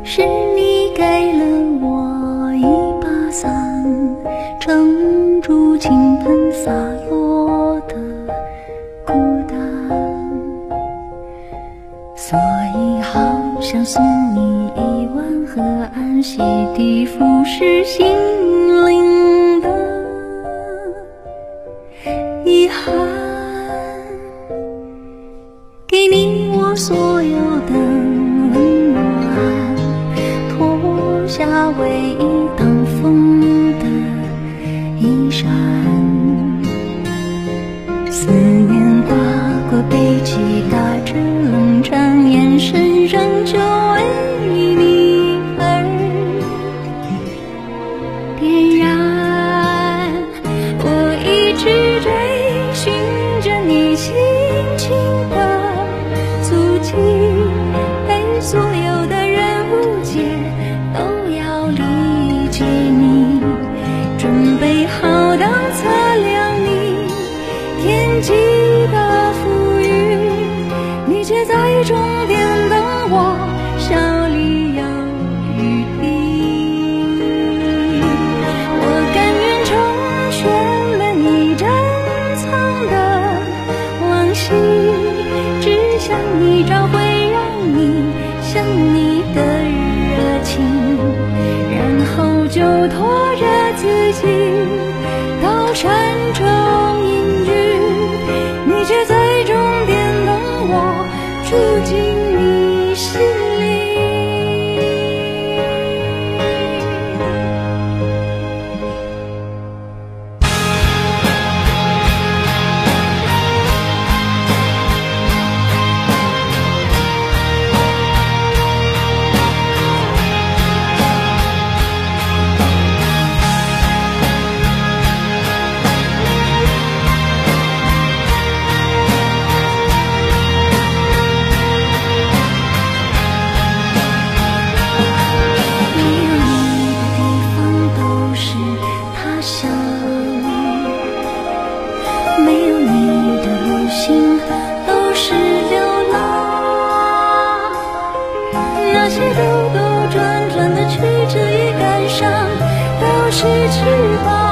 是你给了我一把伞，撑住倾盆洒落的孤单，所以好想送你一碗河岸，洗涤腐蚀心灵的遗憾，给你我所有的温暖，脱下唯一挡风的衣衫，思念划过背脊，打着冷战，眼神仍旧为你而点燃。我一直追寻着你轻轻的足迹，被所有的人误解，都要理解你，准备好当测量你天际的浮云，你却在终点等我，笑里有余地。我甘愿成全了你珍藏的往昔，只想你找回让你想你的热情，然后就拖着自己到山中隐居，你却在终点等我，住进你心里。没有你的旅行都是流浪，那些兜兜转转的曲折与感伤都是翅膀。